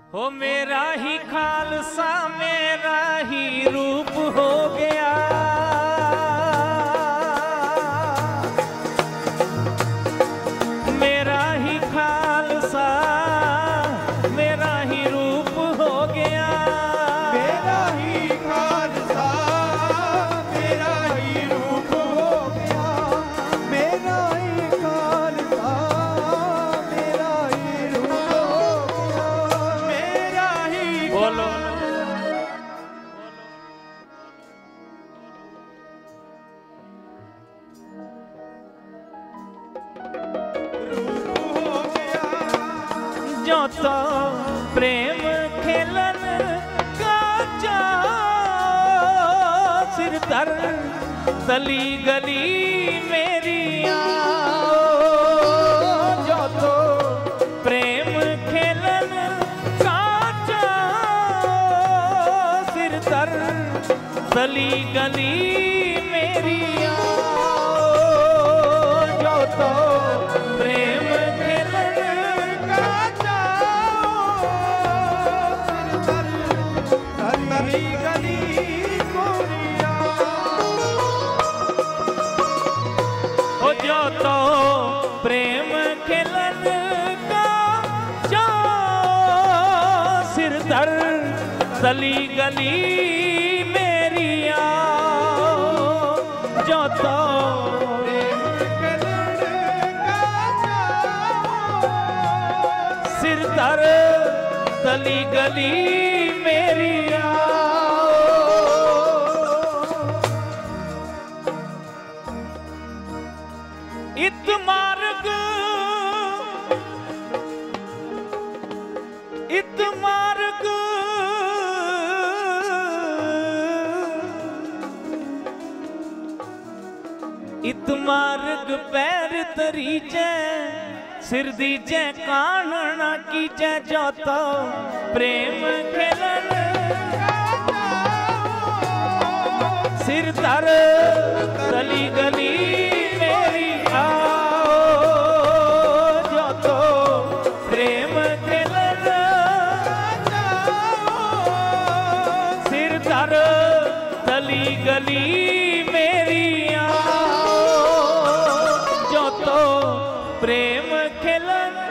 हो मेरा ही खालसा मेरा ही रूप हो गया, मेरा ही खालसा मेरा ही रूप हो गया, मेरा ही खालसा मेरा ही रूप हो गया, मेरा ही खालसा मेरा ही रूप हो गया, मेरा ही बोलो जो तो प्रेम खेलन का सिर तर तली गली मेरी जो तो प्रेम खेलन का सिर तर तली गली मेरी जो तो प्रेम प्रेम खेलन का जो सिर दर तली गली मेरी जो तो सिर दर तली गली मेरी इत मार्ग इत मार्ग पैर तरीजे सिर दीजे कानना कीजे जो तो प्रेम खेलन सिर तर तली गली मेरी जो तो प्रेम खेलन सिर तर तली गली मेरी जो तो प्रेम खेलन